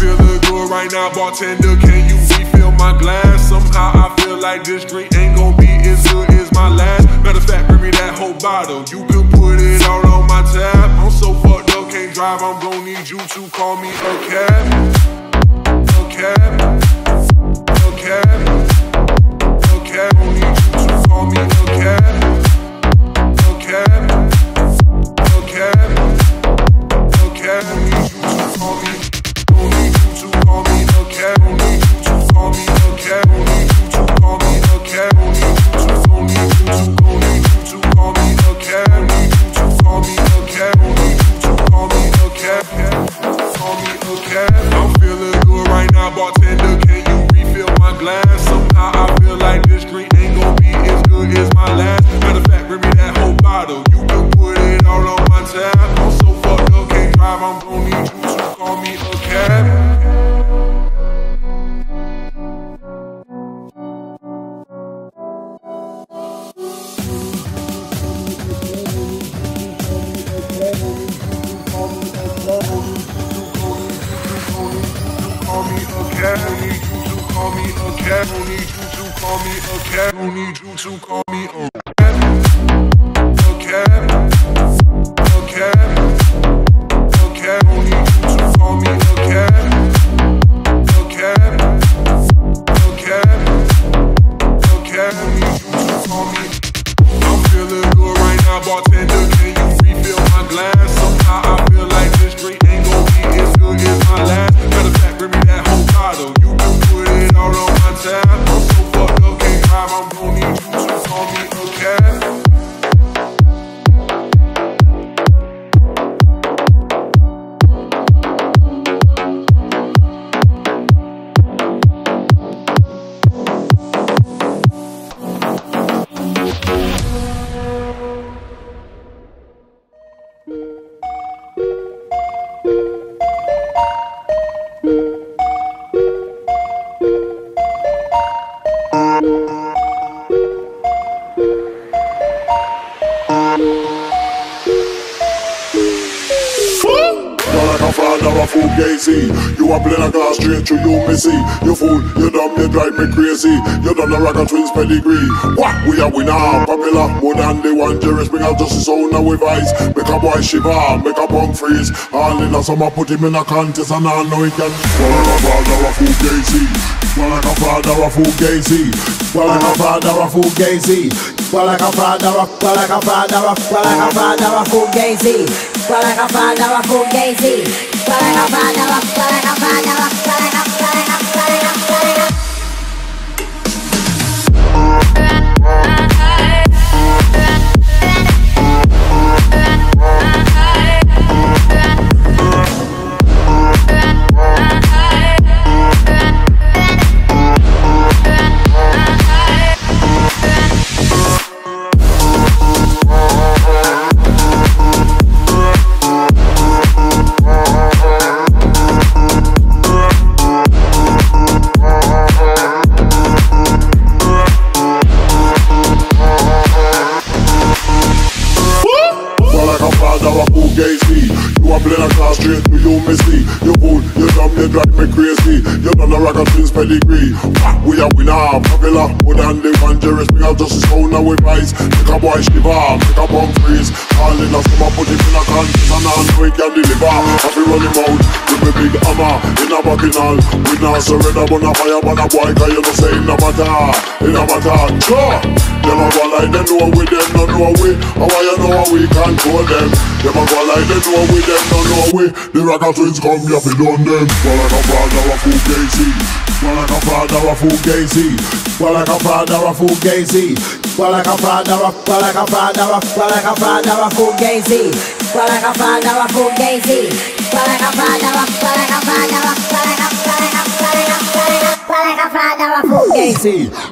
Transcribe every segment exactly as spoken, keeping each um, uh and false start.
feeling good right now, bartender, can you refill my glass? Somehow I feel like this drink ain't gon' be as good as my last. Matter of fact, bring me that whole bottle, you can put it all on my tab. I'm so fucked up, can't drive, I'm gon' need you to call me a cab. A cab, a cab, a cab, gon' need you to call me a cab. A cab, a cab, a cab, gon' need you to call me. Gon' need you to call me a cab, gon' need you to call me a cab, gon' need you to call me a cab, gon' need you to, gon' need you to, gon' need you to call me a cab, need you to call me a cab, gon' need you to call me a cab, call me a cab. I'm feeling good right now, bartender, can you refill my glass? Somehow I feel like this drink ain't gon' be as good as my last. Matter of fact, bring me that whole bottle, you can put it all on my tab. I'm so fucked up, can't drive, I'm gon' need you to call me a cab. Call me a cab, need you to call me a cab, need you to call me a cab, need you to call me a cab, a cab, a cab, a cab, need you to call me a cab, a cab, a cab, a cab, need you to call me. I'm feeling good right now, bartender, can you refill my glass? Somehow I feel like this drink ain't gon' be as good as my last. Matter of fact, bring me that whole bottle, you can put it all on my tab. I'm so fucked up, can't drive, I'm gon' need you to call me a cab. Fugazi, you a blend a glass straight through you, missy. You fool, you dumb, you drive me crazy. You done the rock and twins pedigree. What? We are winner, popular, more than the one. Jerry's bring out justice on now with ice. Make a boy shiver, make a punk freeze. All in a summer, put him in a contest and I know he can. Well like a father a Fugazi. Well like a father a Fugazi. Well like a father a Fugazi. Well like a father a, well like a father a, well like a father a Fugazi. Well like a father a Fugazi. Well like a father a, well like a father a, well like a, well like a, well like a, well like a. Straight to you, missy. You fool, you dumb, you drive me crazy. You done the rock and twins pedigree. We are winner, popular, more than the one. Jerry's bring out justice on now with ice. Make a boy shiver, make a punk freeze. All in a summer, put him in a contest and I know he can deliver. Have to run him out with me big hammer in a bacchanal. We not surrender, but a fire, but a boy, cause you know say it no matter, it no matter. Sure, them a go like them know we, them no know we. How why you know how we control them? Them a go like them know we, them no know we. The rock and twins come here for done them. Well like a father a Fugazi. Well like a father a Fugazi. Well like a father a Fugazi. Well like a father a, well like a father a, well like a father a Fugazi. Well like a father a Fugazi. Well like a father a, well like a father a, well like a, well like a, well like a, well like a father a Fugazi.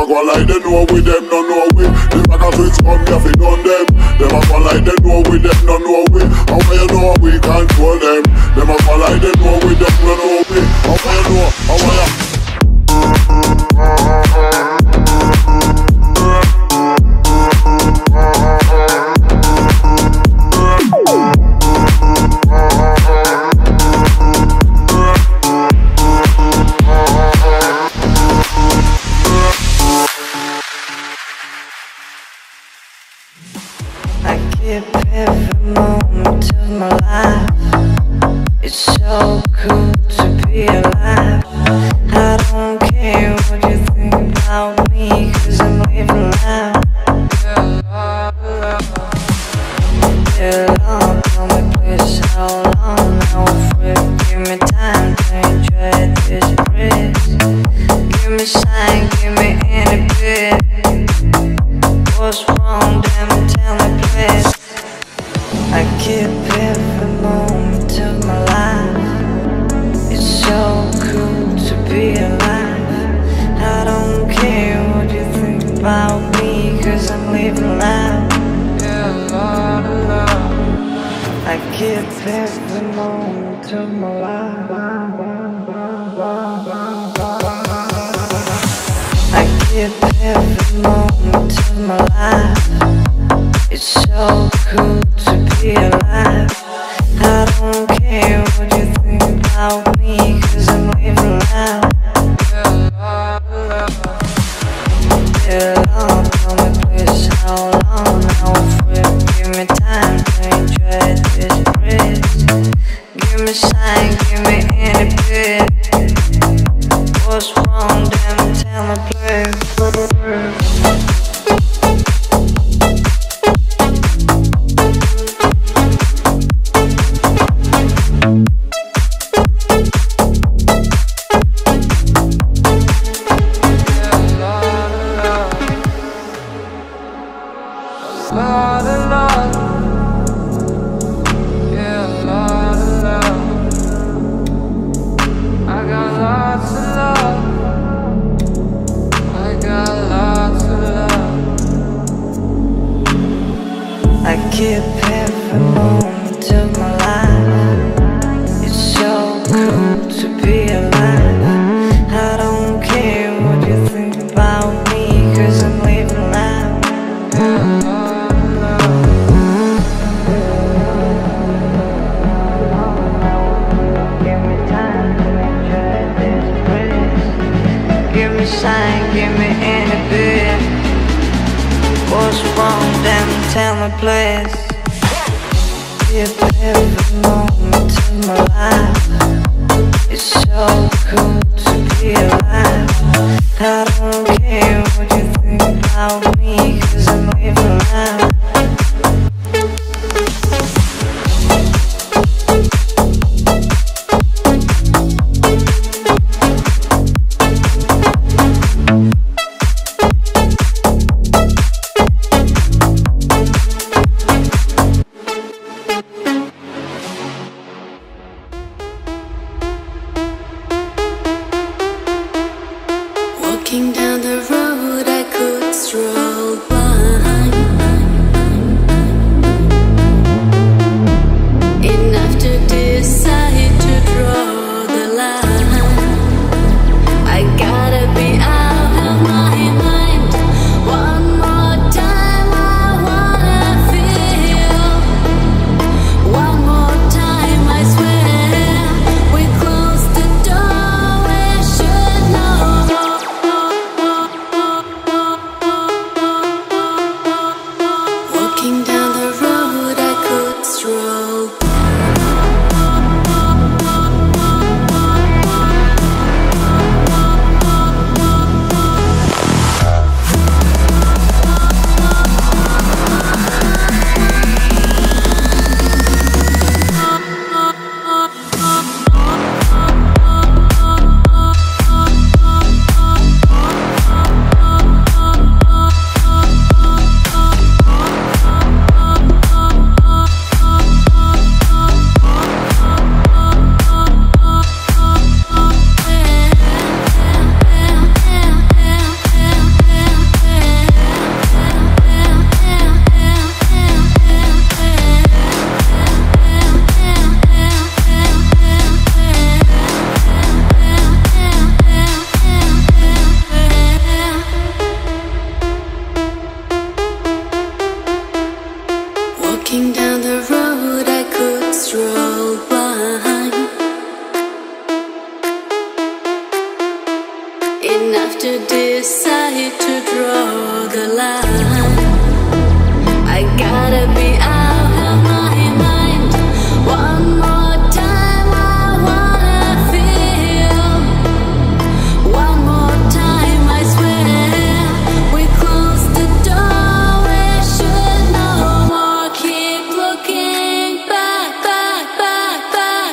a go like they know we, them no know we. The back of switch come here fi done them. Them a go like they know we, them no know we. How can you know we control them? Them a go like they know we, them no know we. How can you know? How can you? Every moment of my life, it's so cool to be alive. I don't care what you think about me, cause I'm living life. Yeah, long, tell me please how long now, friend. Give me time to enjoy this breeze. Give me sign, give me any bit. What's wrong, damn, tell me please. I keep every moment of my life. It's so cool to be alive. I don't care what you think about me, cause I'm living life. Yeah, Lord, Lord. I keep every moment of my life. I keep every moment of my life. It's so cool to be alive. I don't care what you think about me, cause I'm living life. Yeah, long, tell me please how long now, friend. Give me time to enjoy this breeze. Give me sign, give me any bit. What's wrong, damn, tell me please. Keep every moment of my life. It's so cool to be alive. I don't care what you think about me, cause I'm living life. Give me time to enjoy this breeze. Give me sign, give me any bit. What's wrong, damn, tell me please. Keep every moment of my life. It's so cool to be alive. I don't care what you think about me, cause I'm living life. Walking down the road, I could stroll by. Enough to decide to draw the line. I gotta be out of my mind. One more time, I wanna feel. One more time, I swear. We close the door, we should know. decide to draw the line. I gotta be out of my mind. One more time I wanna feel. One more time I swear. We close the door, we should no more keep looking back, back, back, back.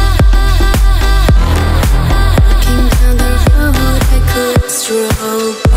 Walking down the road I could stroll